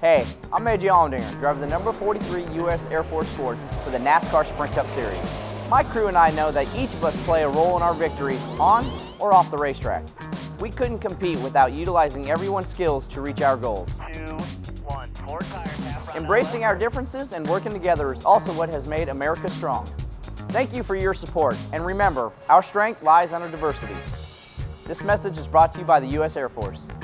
Hey, I'm A.J Allmendinger, driver the number 43 U.S. Air Force Ford for the NASCAR Sprint Cup Series. My crew and I know that each of us play a role in our victories on or off the racetrack. We couldn't compete without utilizing everyone's skills to reach our goals. 2, 1, 4 tires. Embracing our differences and working together is also what has made America strong. Thank you for your support, and remember, our strength lies in our diversity. This message is brought to you by the U.S. Air Force.